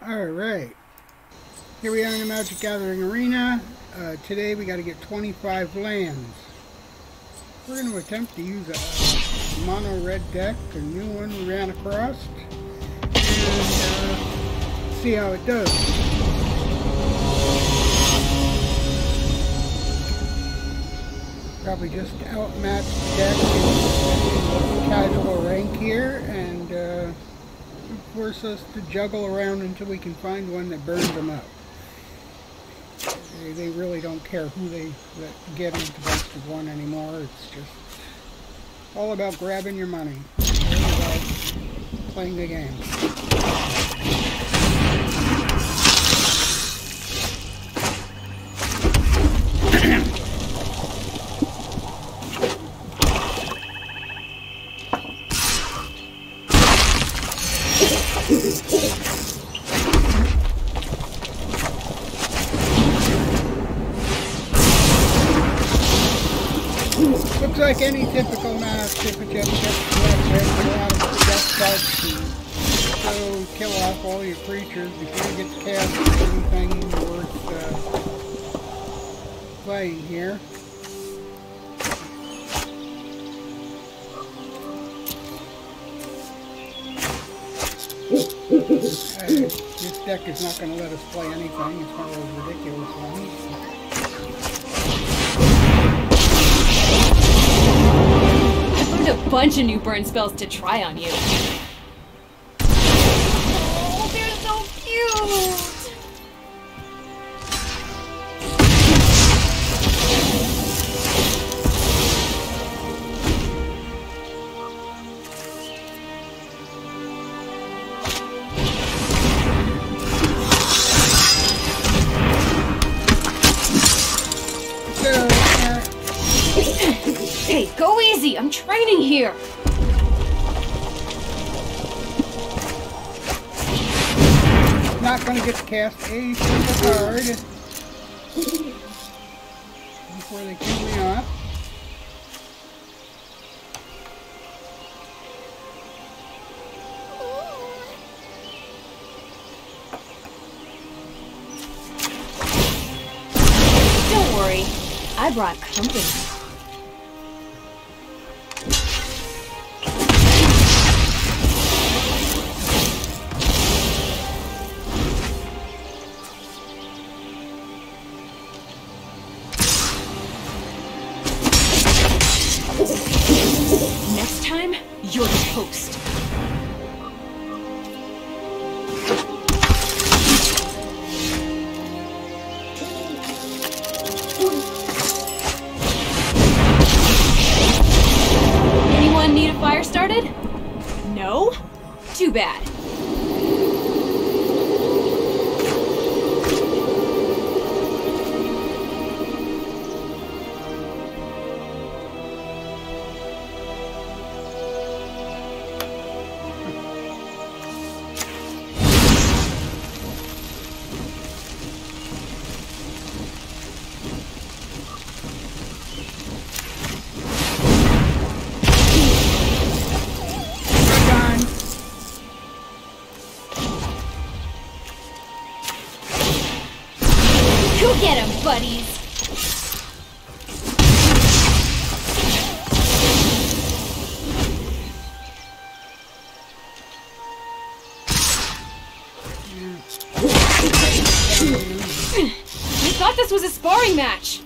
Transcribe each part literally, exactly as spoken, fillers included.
Alright, here we are in the Magic Gathering Arena. Uh, today we got to get twenty-five lands. We're going to attempt to use a mono red deck, a new one we ran across, and uh, see how it does. Probably just outmatch the deck in casual rank here, and uh, force us to juggle around until we can find one that burns them up. They, they really don't care who they let get into best of one anymore. It's just all about grabbing your money. All about playing the game. Looks like any typical match, if it just gets red, a lot of death bugs and so kill off all your creatures before you get to cast anything worth uh, playing here. Uh, this deck is not going to let us play anything. It's one of those ridiculous ones. A bunch of new burn spells to try on you. Oh, they're so cute! So, uh, Hey, go easy! I'm training here! not going to get to cast a single card before they kill me off. Don't worry, I brought company. Next time, you're the host. Anyone need a fire started? No? Too bad. Go get him, buddies! I thought this was a sparring match!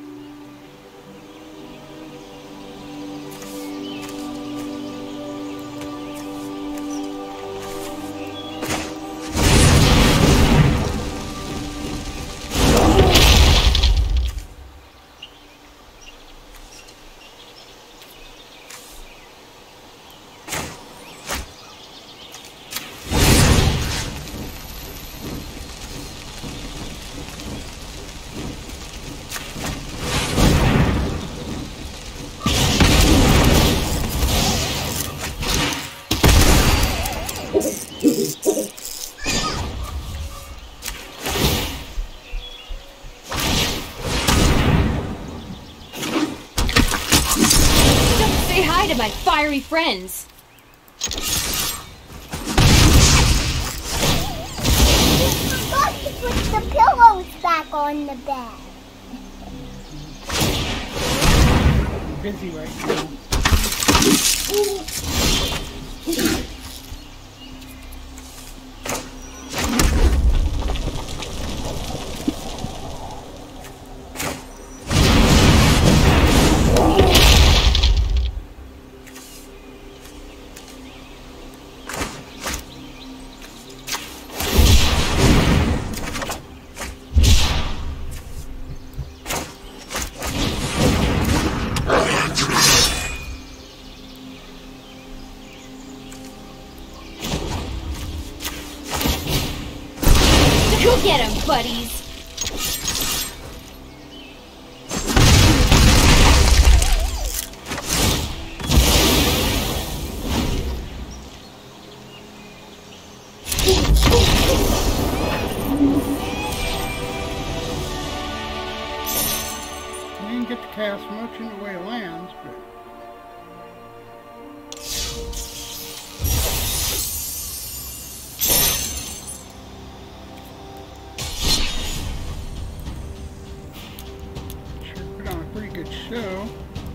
To my fiery friends. back on the bed. I'm busy right now. Go get him, buddies! I didn't get to cast much in the way of lands, but sure put on a pretty good show.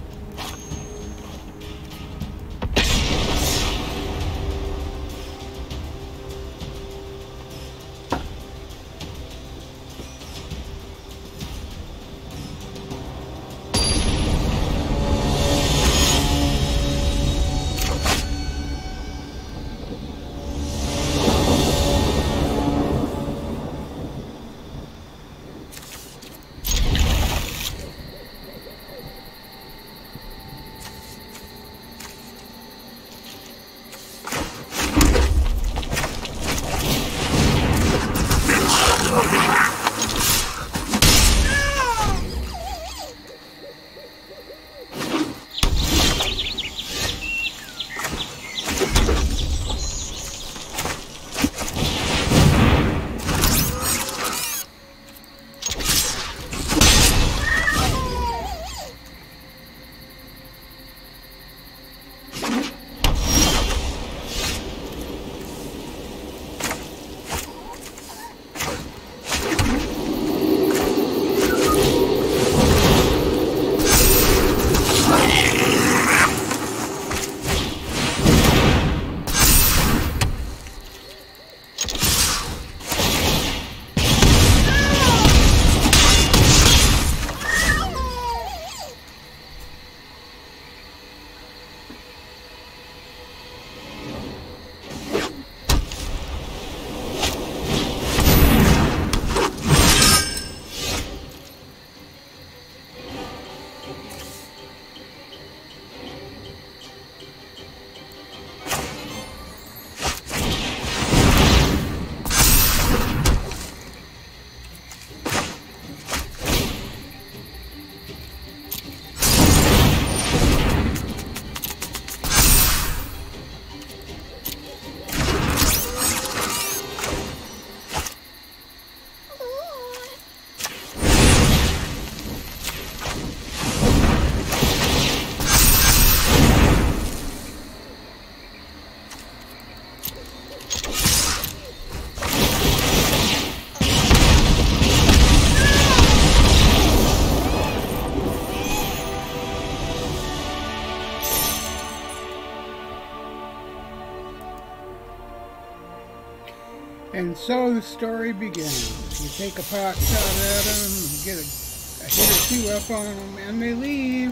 And so the story begins. You take a pot shot at them, you get a, a hit or two up on them, and they leave.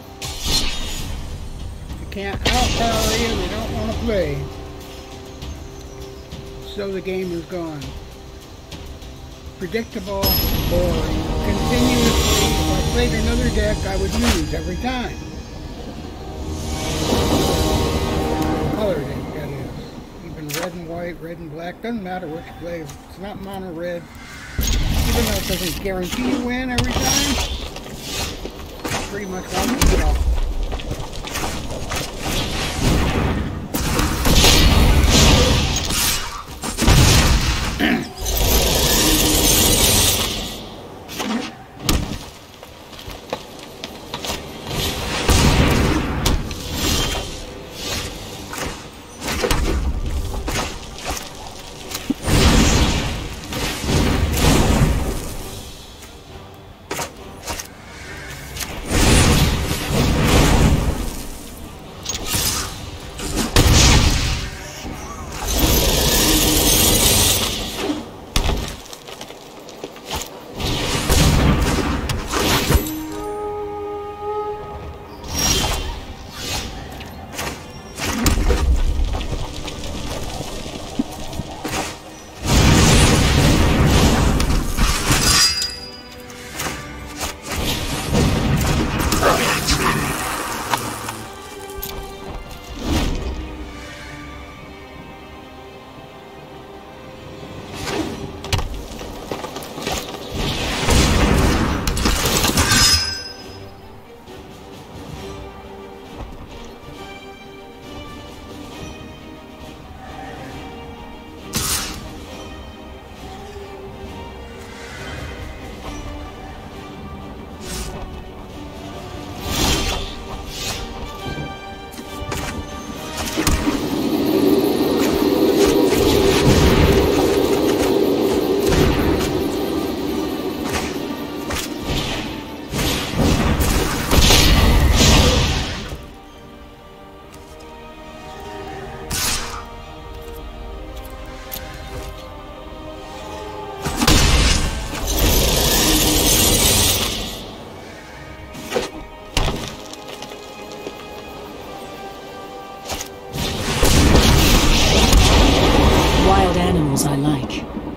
They can't outpower you, they don't want to play. So the game is gone. Predictable, boring, continuously. If I played another deck, I would lose every time. Color deck. Red and white, red and black, doesn't matter which you play. It's not mono red. Even though it doesn't guarantee you win every time, pretty much won't win at all.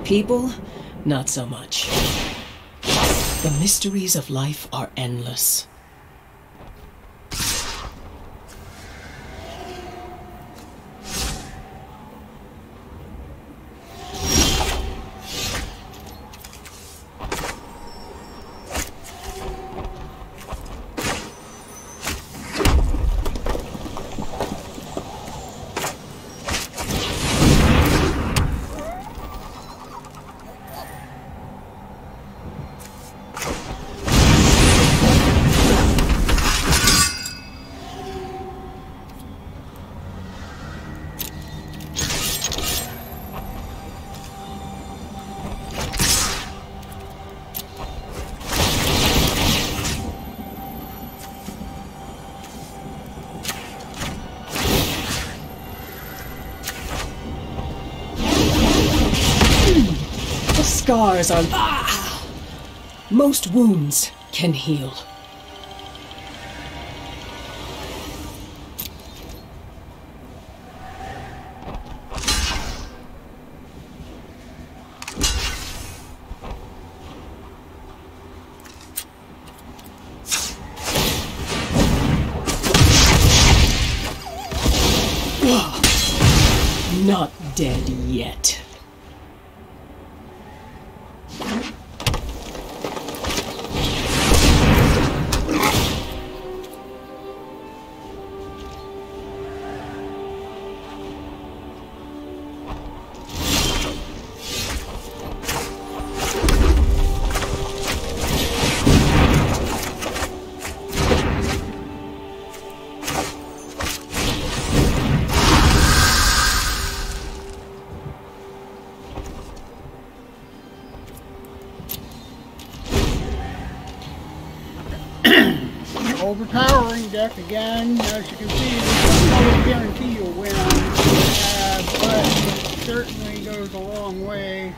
People, not so much. The mysteries of life are endless. Scars on... Ah! Most wounds can heal. Not dead yet. Overpowering deck again. As you can see, there's no guarantee you'll win on uh, but it certainly goes a long way.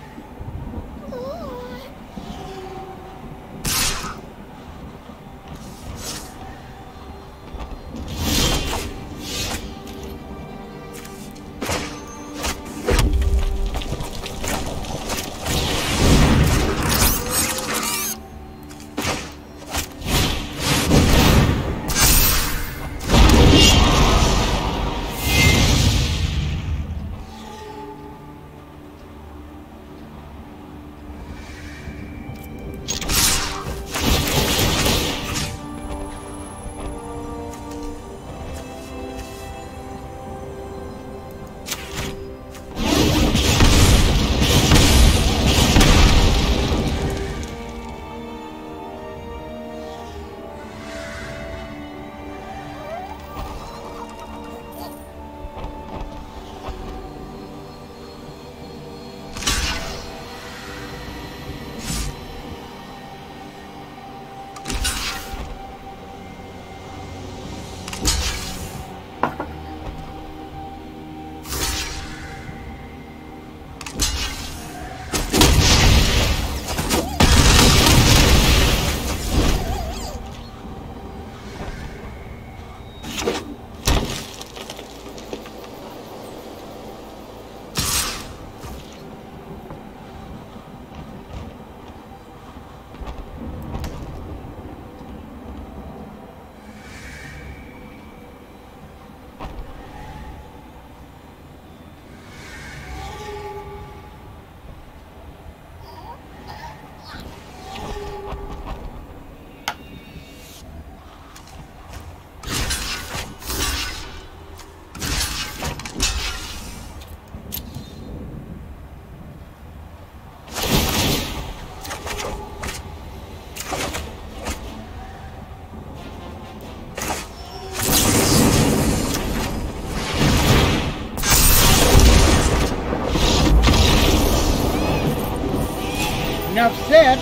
Enough said.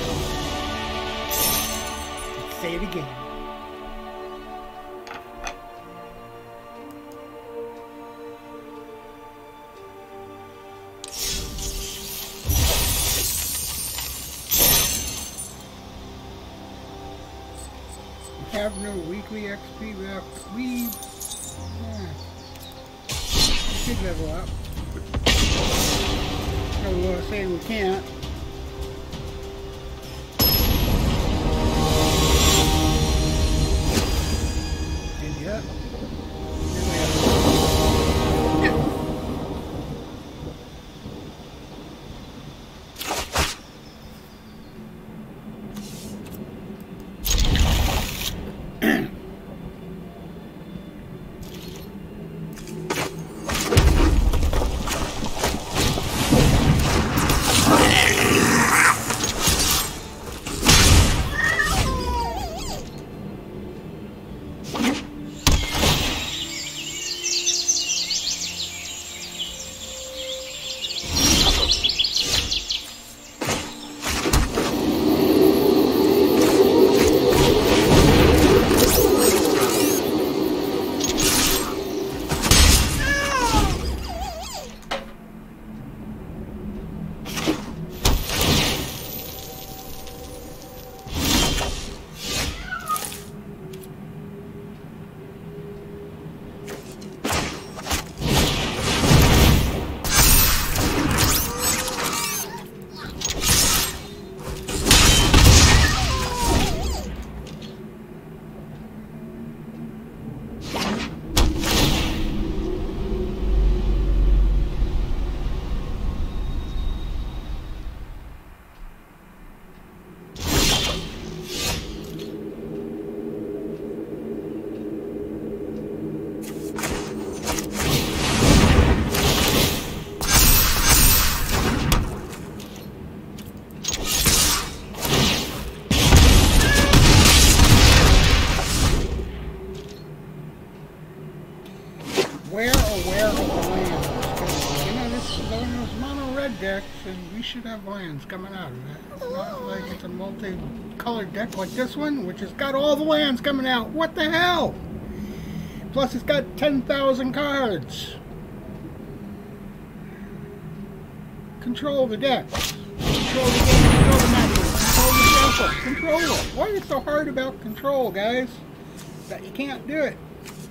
Let's say it again. We have no weekly X P left. We yeah. should level up. No uh, saying we can't. And yet, here we have where or where are the lands? You know, this is one of those mono red decks, and we should have lands coming out of it. It's not like it's a multi-colored deck like this one, which has got all the lands coming out. What the hell? Plus, it's got ten thousand cards. Control the deck. Control the game. Control the matches. Control the sample. Control it. Why are you so hard about control, guys? That you can't do it.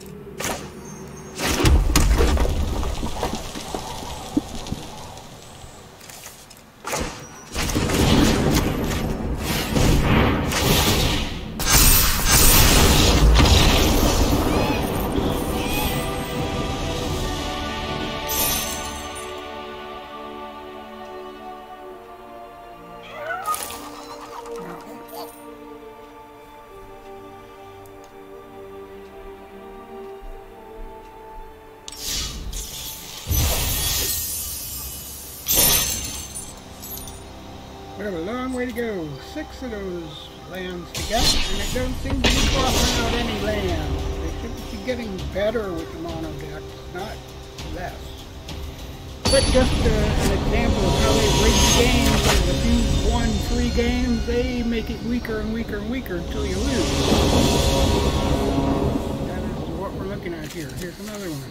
We have a long way to go. Six of those lands to get, and it don't seem to be crossing out any lands. They should be getting better with the mono decks, not less. But just uh, an example of how they rig the games, and if you've won three games, they make it weaker and weaker and weaker until you lose. That is what we're looking at here. Here's another one.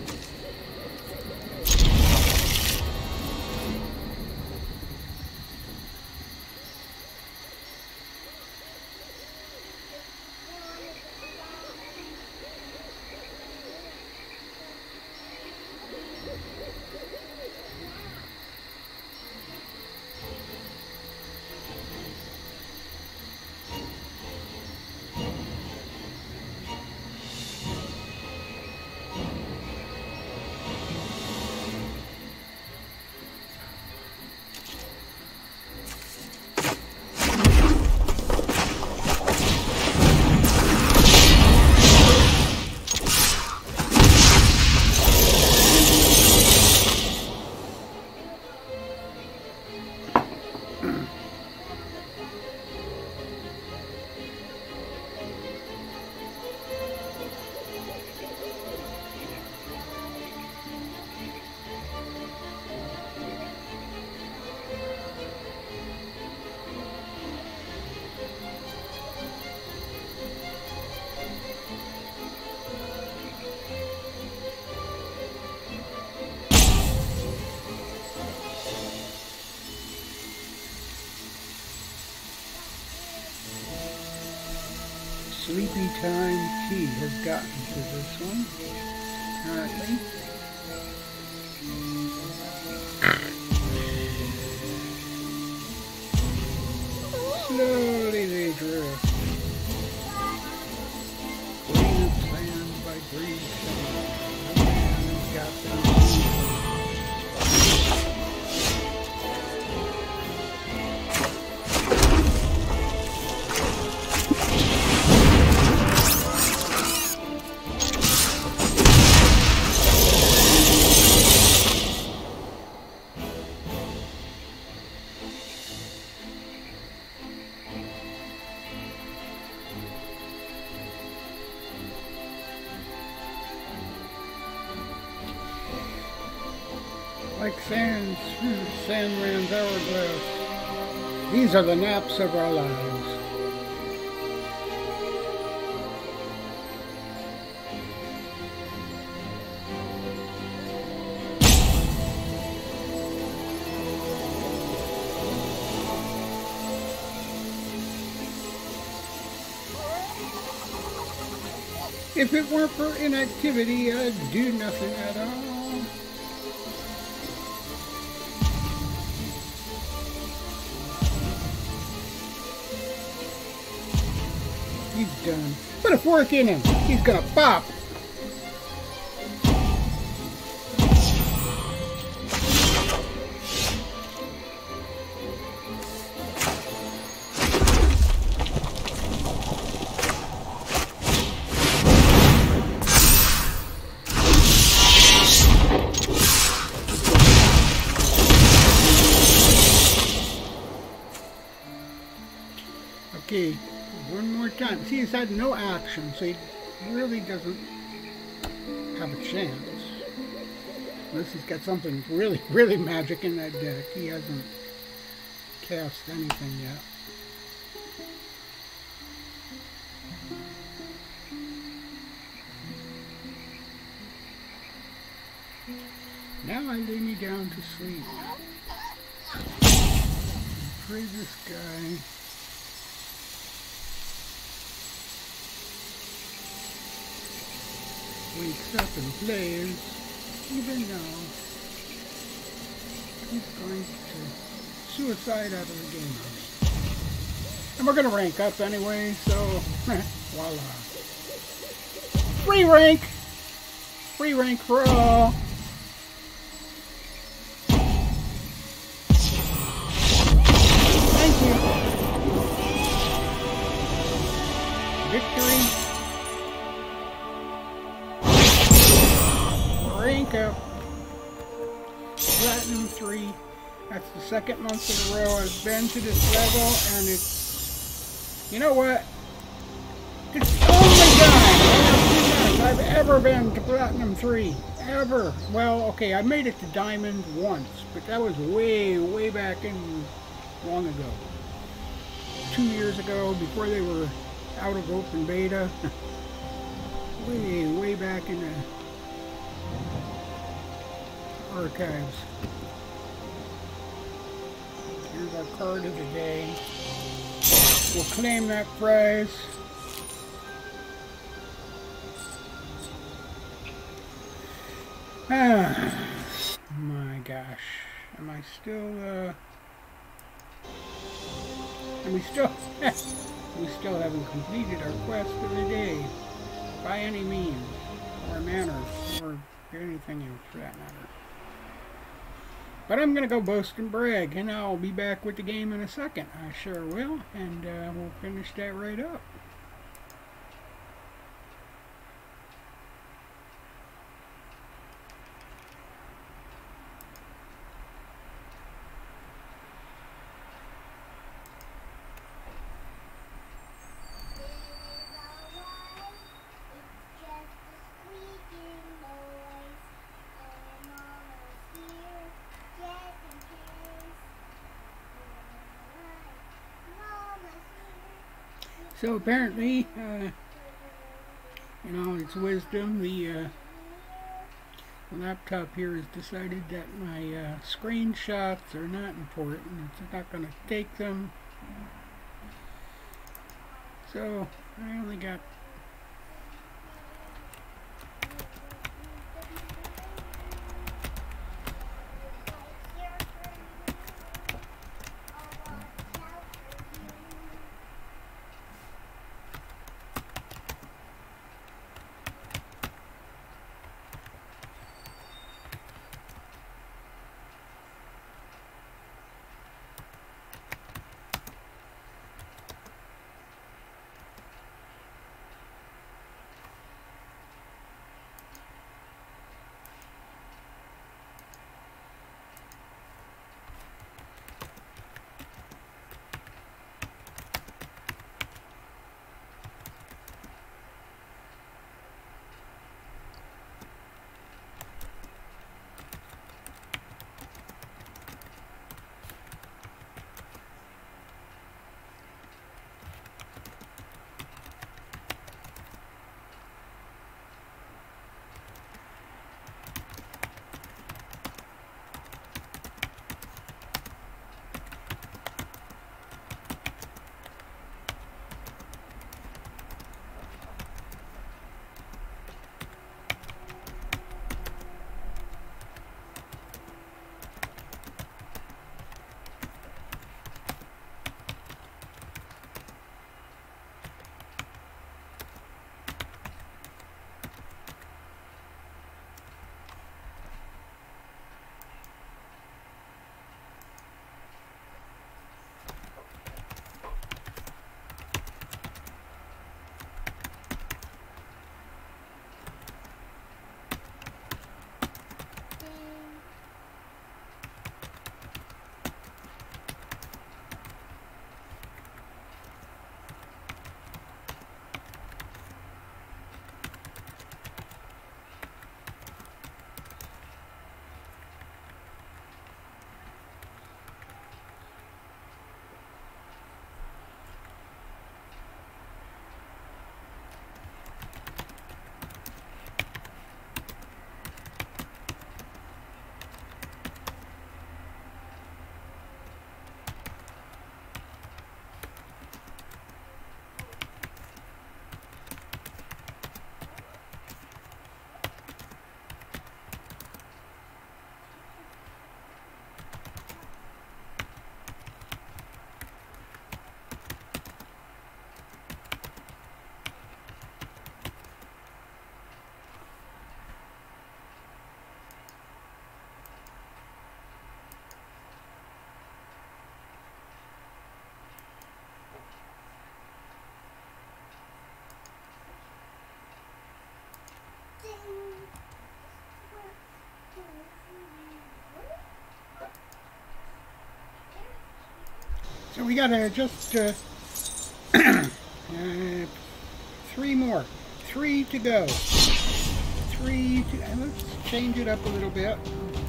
Sleepy Time Tea has gotten to this one, apparently. Slowly they drift. Grain of sand by grain of sand. The man's got them. Like sands, Sandman's hourglass. These are the naps of our lives. If it weren't for inactivity, I'd do nothing at all. He's done. Put a fork in him. He's gonna pop. Okay. One more time. See, he's had no action, so he really doesn't have a chance. Unless he's got something really, really magic in that deck. He hasn't cast anything yet. Now I lay me down to sleep. Pray this guy. Wakes up and plays, even though he's going to suicide out of the game. And we're going to rank up anyway, so voila. Free rank! Free rank for all! Thank you! Victory! Rank up. Platinum three. That's the second month in a row I've been to this level, and it's, you know what? It's the only time I've ever been to Platinum three. Ever. Well, okay, I made it to Diamond once, but that was way, way back in, long ago. Two years ago, before they were out of open beta. way, way back in the archives. Here's our card of the day. We'll claim that prize. Ah, my gosh. Am I still, uh... And we still... we still haven't completed our quest of the day. By any means. Or manner. Or anything else for that matter. But I'm going to go boast and brag, and I'll be back with the game in a second. I sure will, and uh, we'll finish that right up. So apparently, uh, you know, it's wisdom, the, uh, the laptop here has decided that my uh, screenshots are not important. It's not going to take them. So I only got So we got to just uh, uh, three more. Three to go. Three to... And let's change it up a little bit.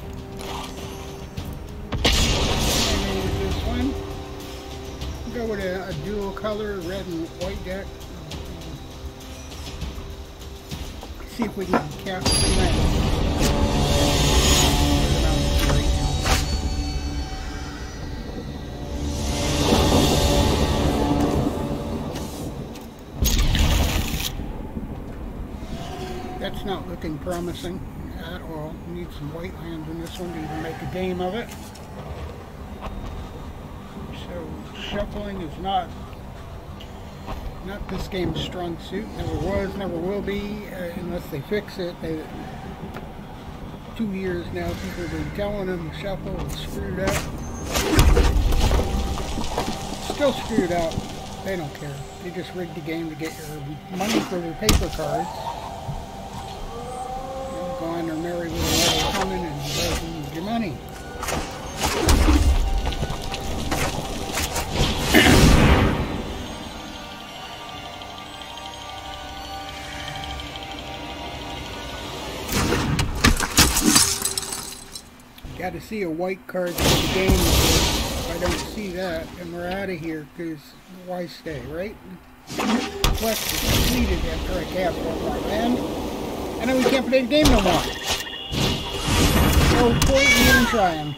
Maybe with this one. Go with a, a dual color, red and white deck. See if we can capture that. That's not looking promising at all. We need some white lands in this one to even make a game of it. So shuffling is not not this game's strong suit. Never was, never will be, uh, unless they fix it. They, two years now, people have been telling them shuffle is screwed up. Still screwed up. They don't care. They just rigged the game to get your money for their paper cards. Go on their merry little way coming and lose your money. Got to see a white card for the game. If I don't see that, and we're out of here, because why stay, right? Quest is completed after I cast all my land, and then we can't play the game no more. No point in even trying.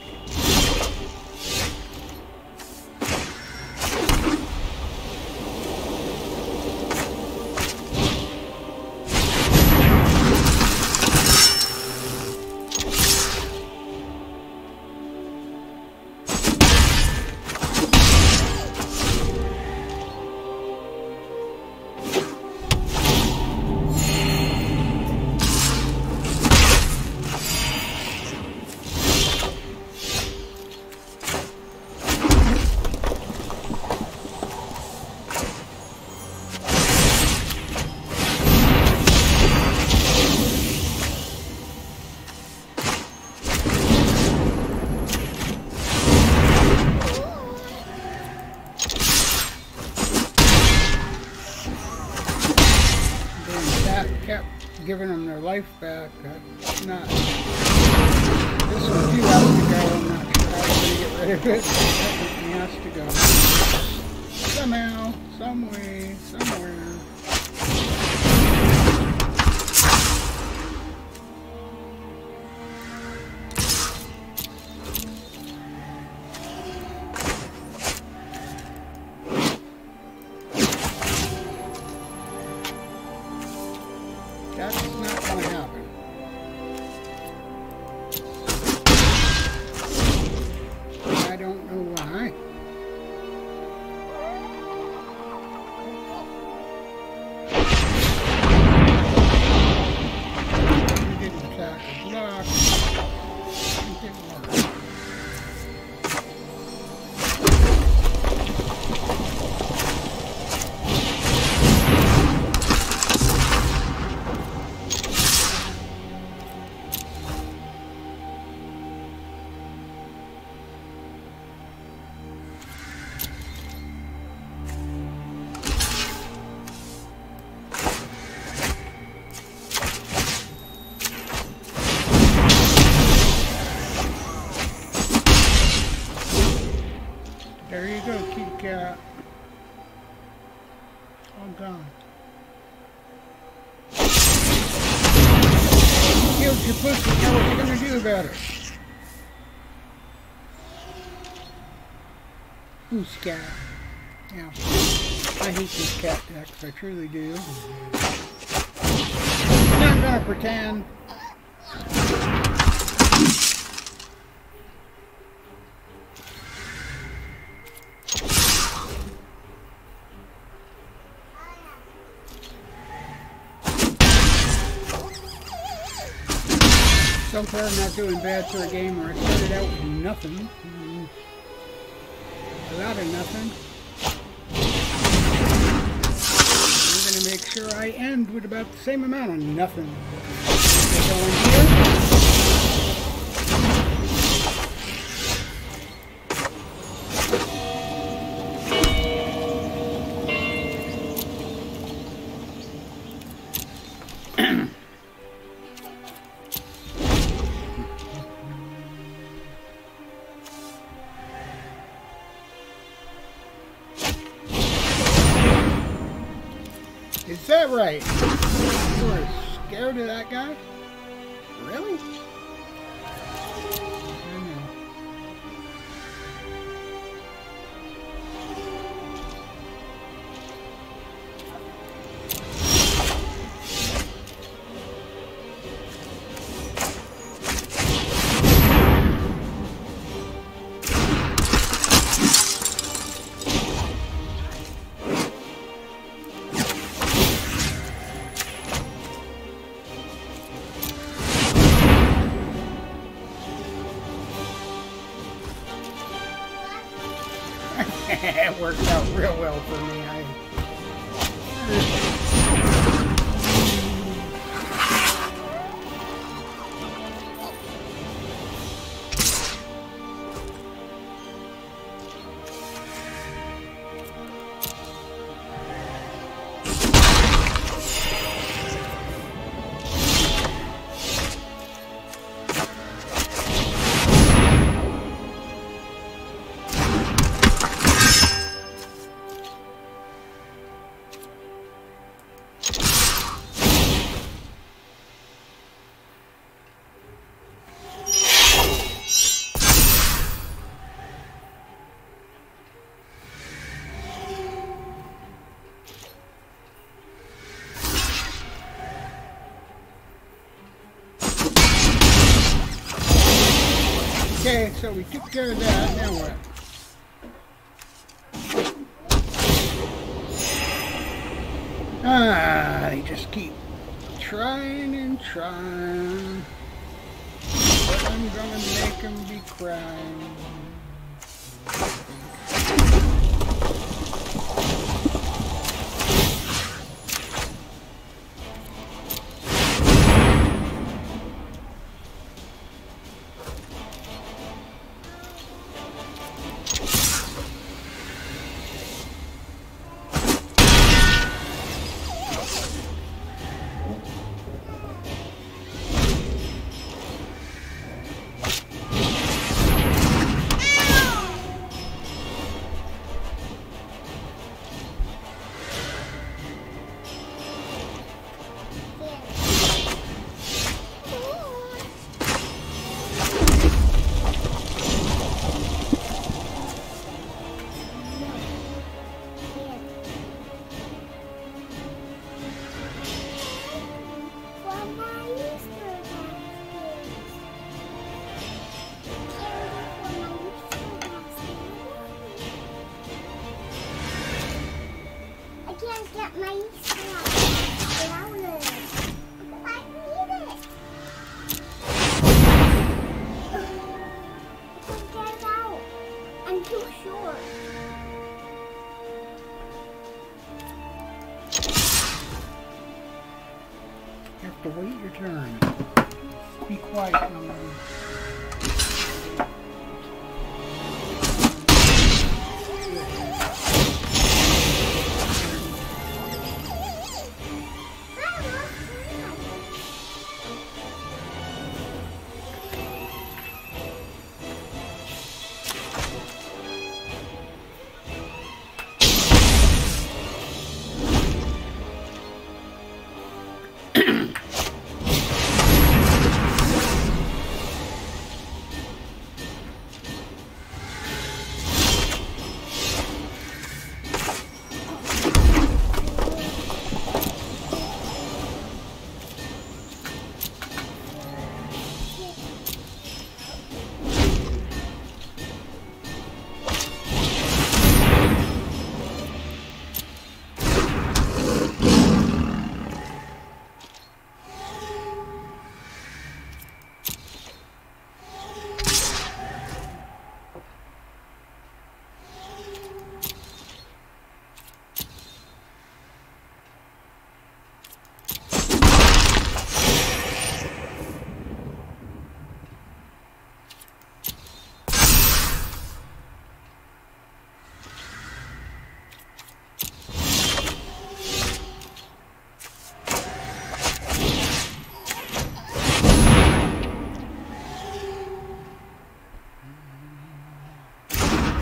Giving them their life back. That's not. This one too has to go. I'm not sure how I'm going to get rid of it. Definitely has to go. Somehow, some way, somewhere. That's not going to happen. I don't know why. We didn't attack a block. It didn't work. There you go, kitty cat. All gone. Killed your pussy, now what you gonna do about it? Who's cat? Yeah. I hate these cat decks, I truly do. I'm not gonna pretend. So far I'm not doing bad for a game where I started out with nothing. A lot of nothing. I'm going to make sure I end with about the same amount of nothing. Go in here. Is that right? You were scared of that guy? Really? I know. It worked out real well for me. I... Okay, so we took care of that. Now what? Ah, they just keep trying and trying. But I'm gonna make them be crying. You have to wait your turn. Be quiet. Um,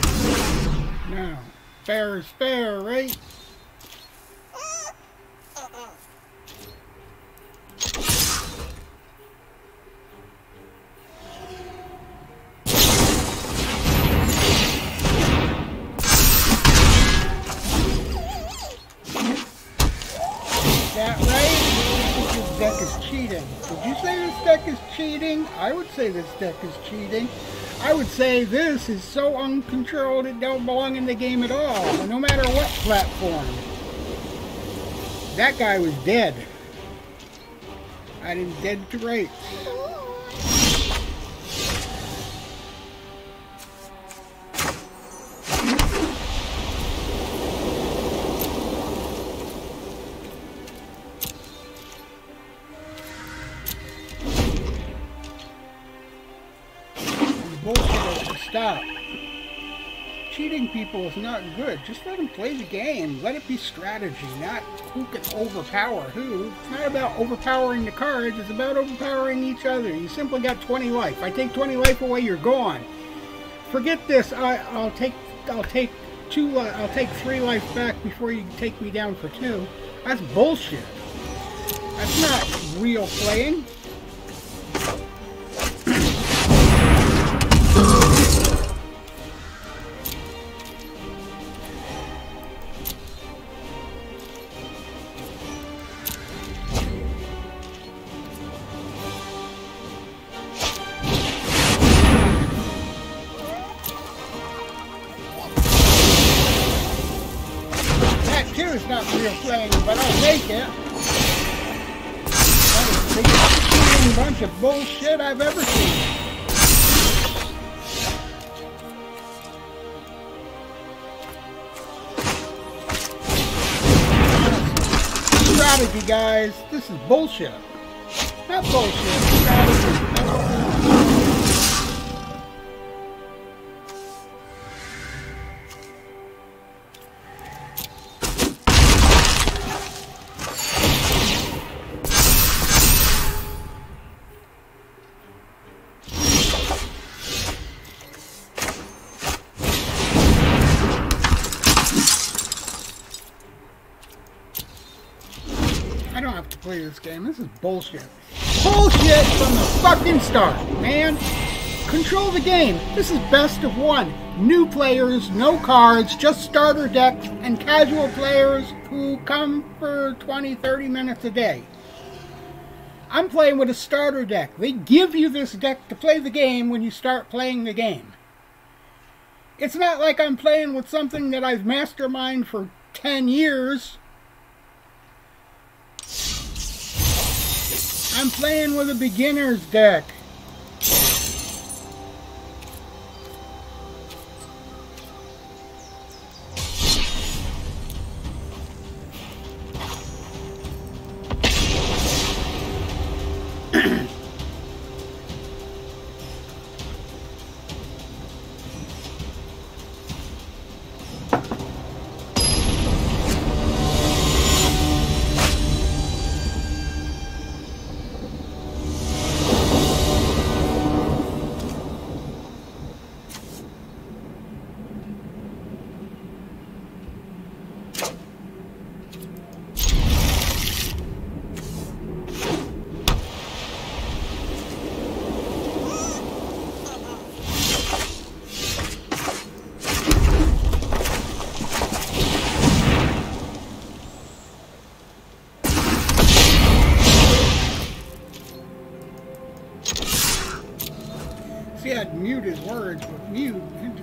Now, fair is fair, right? say? Would you say this deck is cheating? I would say this deck is cheating. I would say this is so uncontrolled it don't belong in the game at all, no matter what platform. That guy was dead. I didn't dead to rights. Stop. Cheating people is not good. Just let them play the game. Let it be strategy, not who can overpower who. It's not about overpowering the cards. It's about overpowering each other. You simply got twenty life. I take twenty life away, you're gone. Forget this. I, I'll take. I'll take two. Uh, I'll take three life back before you take me down for two. That's bullshit. That's not real playing. It's not real playing, but I'll take it. That is the biggest cheating bunch of bullshit I've ever seen. Strategy, guys. This is bullshit. Not bullshit. Strategy. That's what we want. I don't have to play this game. This is bullshit. Bullshit from the fucking start, man. Control the game. This is best of one. New players, no cards, just starter decks, and casual players who come for twenty, thirty minutes a day. I'm playing with a starter deck. They give you this deck to play the game when you start playing the game. It's not like I'm playing with something that I've masterminded for ten years. I'm playing with a beginner's deck. See, I'd mute his words, but mute.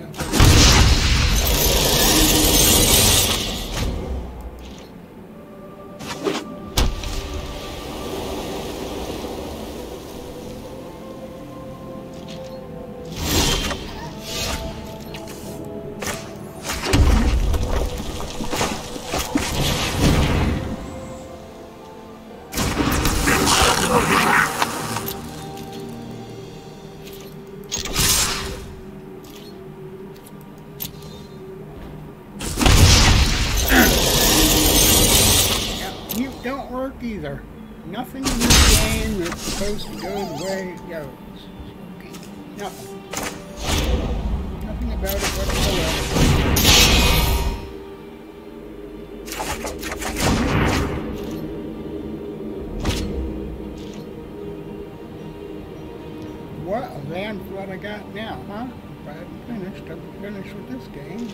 Don't work either. Nothing in this game that's supposed to go the way it goes. Nothing. Nothing about it whatsoever. What a land flood I got now, huh? If I hadn't finished, I would finish with this game.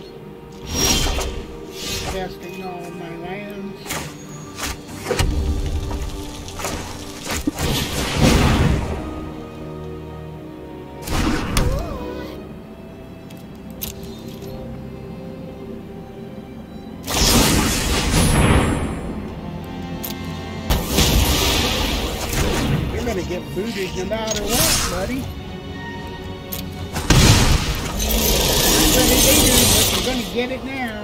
Casting all my lands. get booted no matter what, buddy. Ready later, but you're gonna get it now.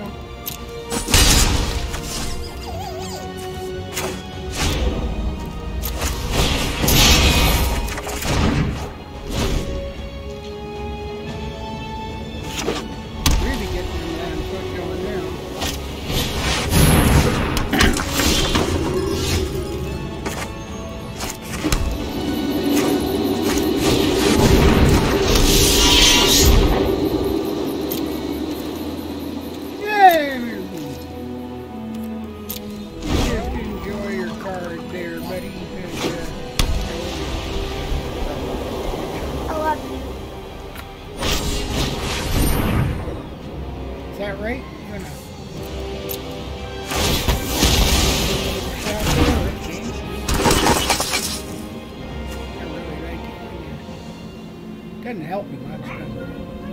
Doesn't help me much, does it?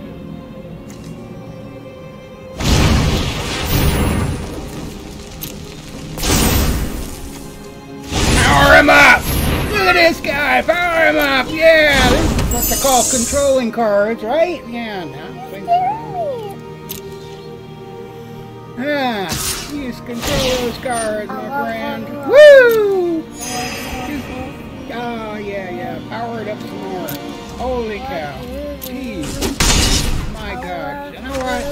Power him up! Look at this guy! Power him up! Yeah! This is what they call controlling cards, right? Yeah, no, I think so. Ah, you just control those cards, my friend. Woo! Oh, yeah, yeah. Power it up some more. Holy cow. Jeez. My God. You know what?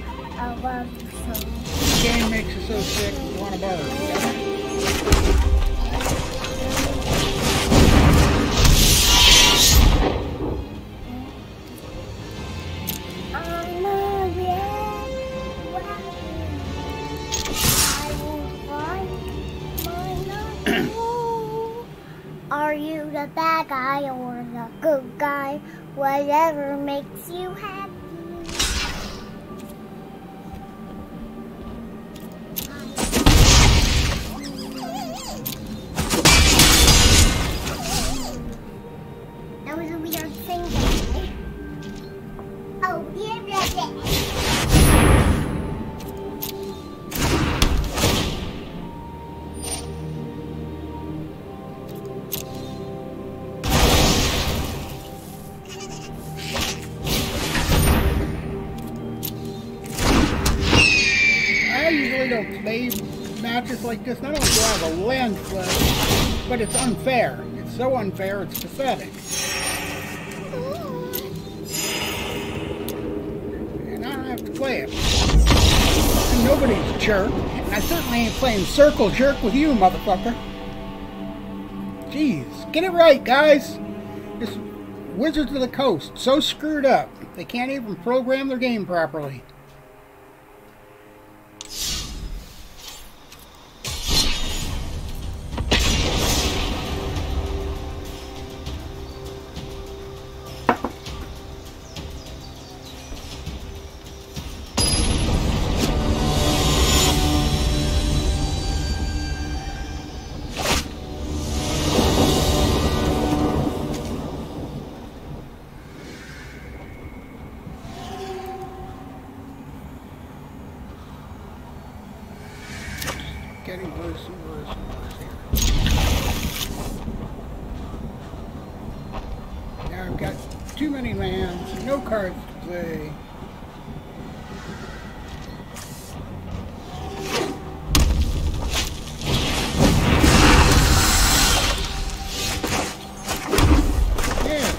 This game makes you so sick you want to barf. Are you the bad guy or the good guy? Whatever makes you happy. That was a weird thing. Oh, yeah, that's it. Don't play matches like this. Not only do I have a land flip, but it's unfair. It's so unfair, it's pathetic. And I don't have to play it. And nobody's jerk. And I certainly ain't playing circle jerk with you, motherfucker. Jeez, get it right, guys. This Wizards of the Coast, so screwed up. They can't even program their game properly. Getting worse and worse and worse here. Now I've got too many lands, no cards to play. Yeah.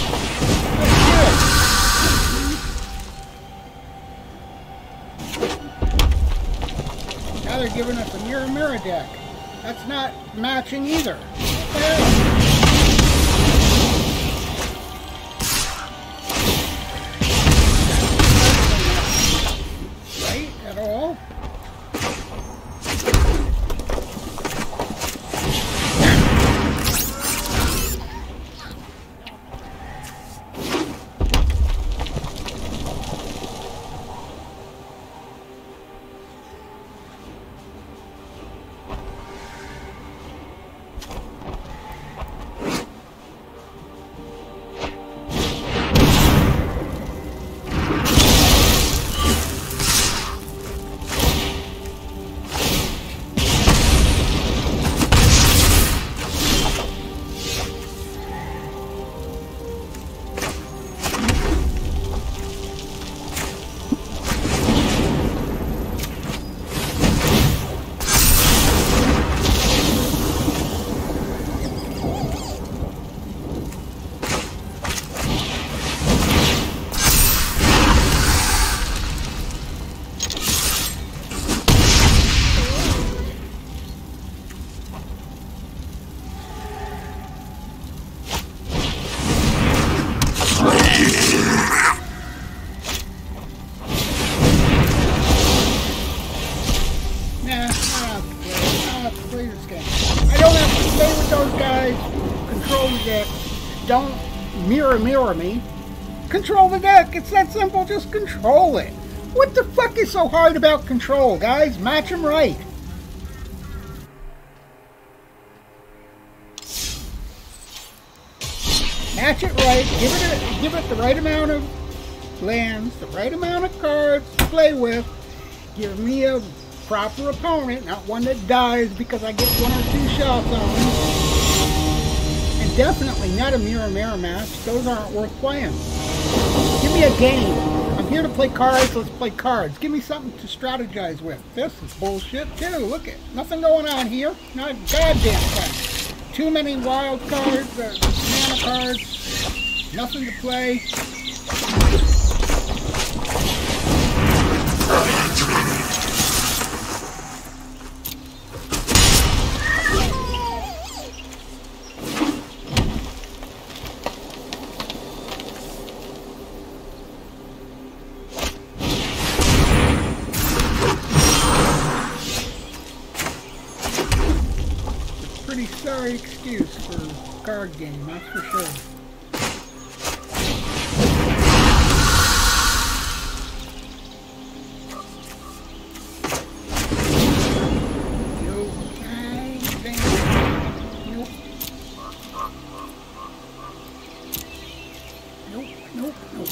Now they're giving us a mirror mirror deck. That's not matching either. What the hell? Right at all? deck. Don't mirror mirror me. Control the deck. It's that simple. Just control it. What the fuck is so hard about control, guys? Match them right. Match it right. Give it a, give it the right amount of lands, the right amount of cards to play with. Give me a proper opponent, not one that dies because I get one or two shots on him. And definitely not a mirror mirror match. Those aren't worth playing. Give me a game. I'm here to play cards. Let's play cards. Give me something to strategize with. This is bullshit too. Look at nothing going on here. Not a goddamn thing. Too many wild cards, uh, mana cards, nothing to play. Sorry excuse for a card game, that's for sure. Nope. Nope, nope, nope.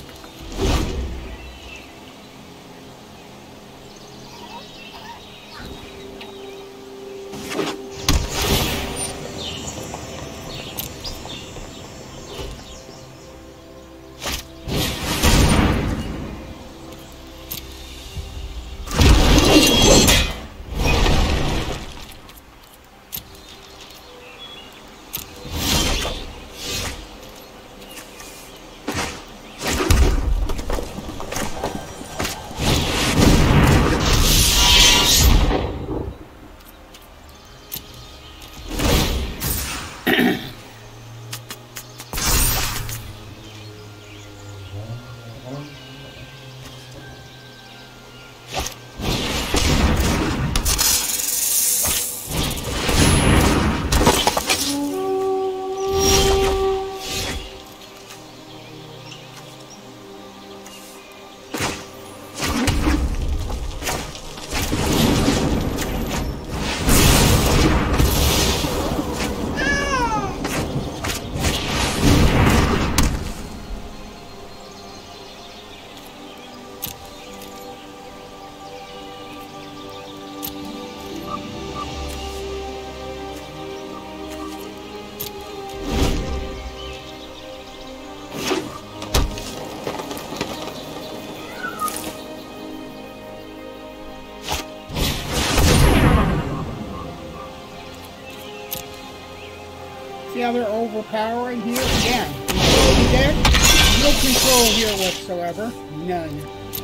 See how they're overpowering here? Again, control deck. No control here whatsoever. None.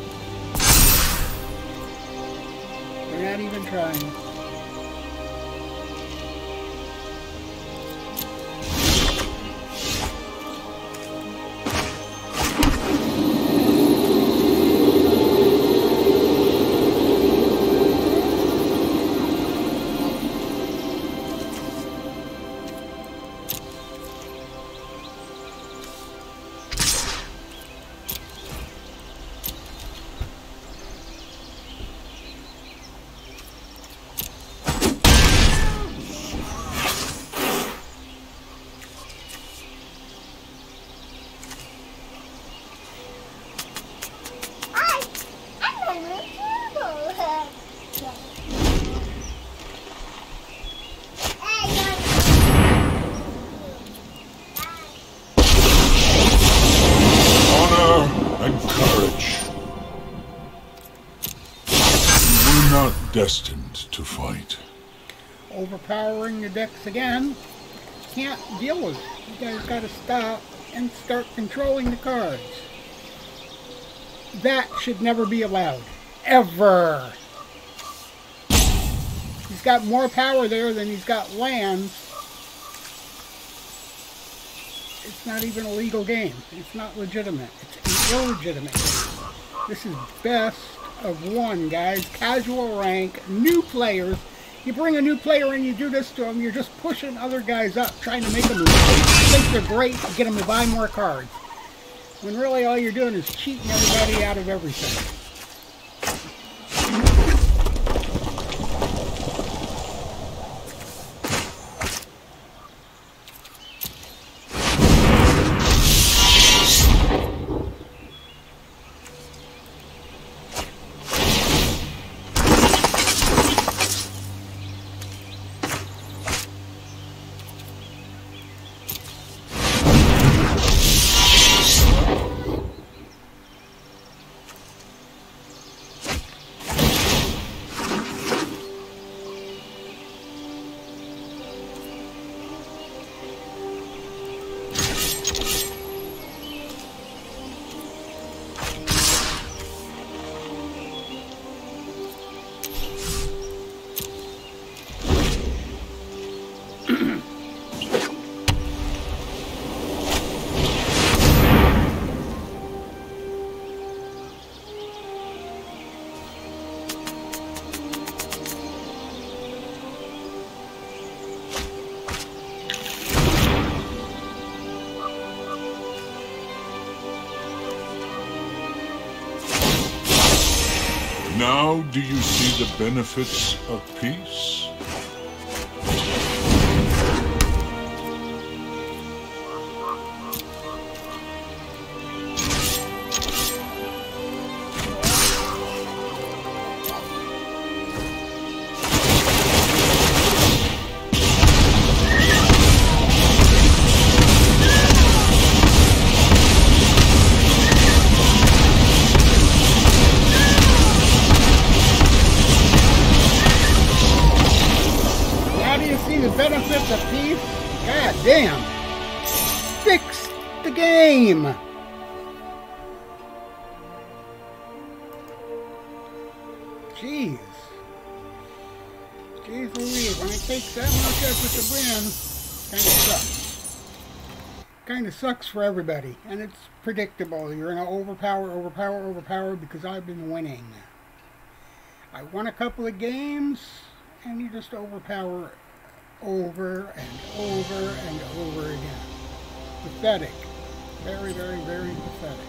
They're not even trying. Destined to fight. Overpowering the decks again. Can't deal with it. You guys gotta stop and start controlling the cards. That should never be allowed. Ever. He's got more power there than he's got lands. It's not even a legal game. It's not legitimate. It's an illegitimate game. This is best of one, guys. Casual rank, new players. You bring a new player in, you do this to them, you're just pushing other guys up, trying to make them think they're great, get them to buy more cards. When really all you're doing is cheating everybody out of everything. Now do you see the benefits of peace? Benefits of peace? God damn. Fix the game. Jeez. Jeez Louise, when it takes that much effort to win, kind of sucks. Kind of sucks for everybody. And it's predictable. You're going to overpower, overpower, overpower because I've been winning. I won a couple of games, and you just overpower over and over and over again. Pathetic. Very, very, very pathetic.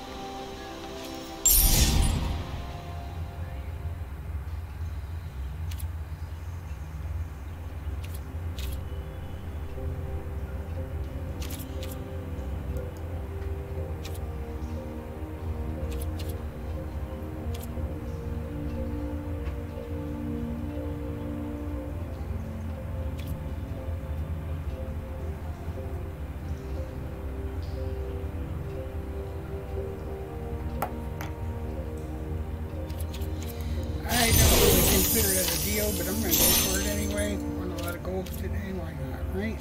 Consider it a deal, but I'm going to go for it anyway. Want a lot of gold today? Why not, right?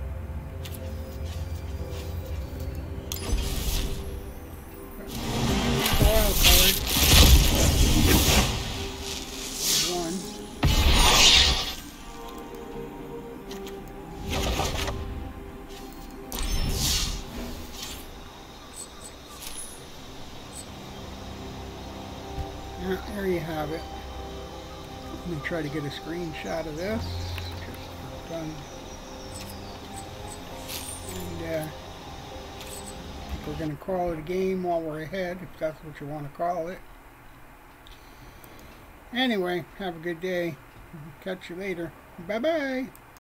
Wild card. One. Yeah, there you have it. Let me try to get a screenshot of this. Just for fun. And uh, we're going to call it a game while we're ahead, if that's what you want to call it. Anyway, have a good day. Catch you later. Bye-bye.